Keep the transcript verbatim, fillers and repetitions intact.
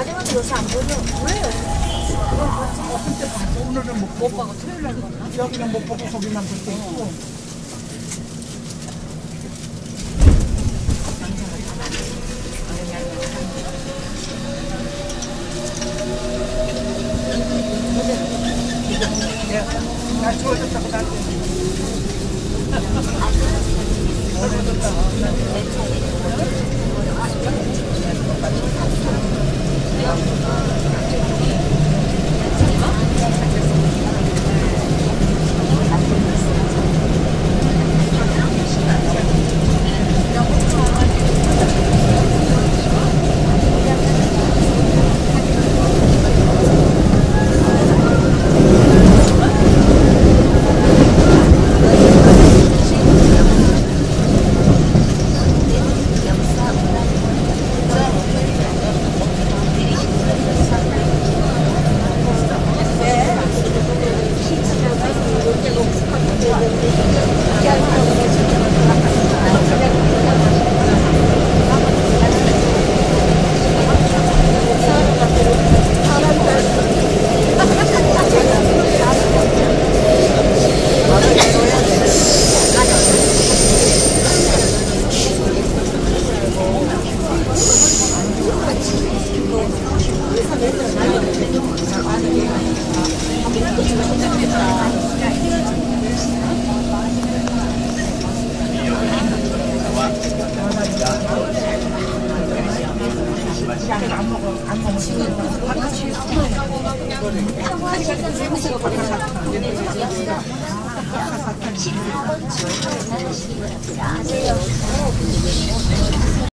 아줌마도 요새 안 보죠? 왜? 어, 그때 봤어. 오늘은 못 보고. 오빠가 토요일 날 봤나? 여기는 못 보고 거기만 볼 때 있고. 나 좋아졌다고 나한테. 안 먹어, 안 먹어. 바깥이